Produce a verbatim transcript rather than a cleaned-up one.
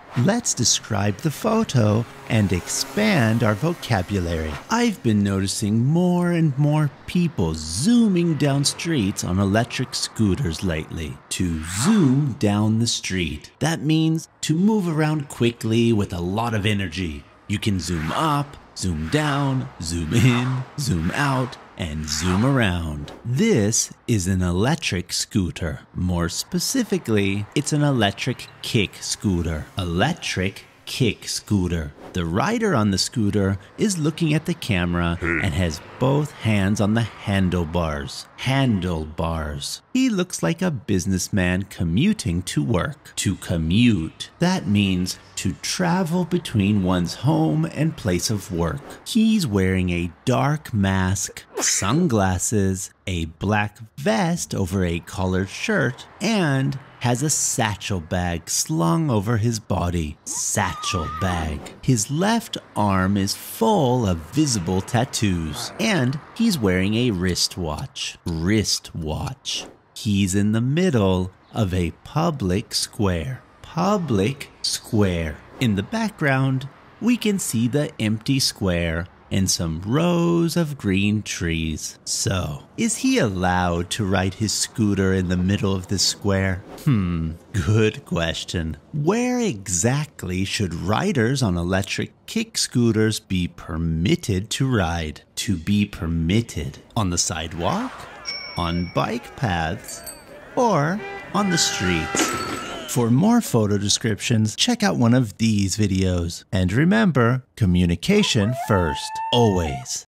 Let's describe the photo and expand our vocabulary. I've been noticing more and more people zooming down streets on electric scooters lately. To zoom down the street, that means to move around quickly with a lot of energy. You can zoom up, zoom down, zoom in, zoom out, and zoom around. This is an electric scooter. More specifically, it's an electric kick scooter. Electric kick scooter. The rider on the scooter is looking at the camera and has both hands on the handlebars. Handlebars. He looks like a businessman commuting to work. To commute. That means to travel between one's home and place of work. He's wearing a dark mask, sunglasses, a black vest over a collared shirt, and has a satchel bag slung over his body. Satchel bag. His left arm is full of visible tattoos, and he's wearing a wristwatch. Wristwatch. He's in the middle of a public square. Public square. In the background, we can see the empty square and some rows of green trees. So, is he allowed to ride his scooter in the middle of the square? Hmm, good question. Where exactly should riders on electric kick scooters be permitted to ride? To be permitted on the sidewalk, on bike paths, or on the streets? For more photo descriptions, check out one of these videos. And remember, communication first, always.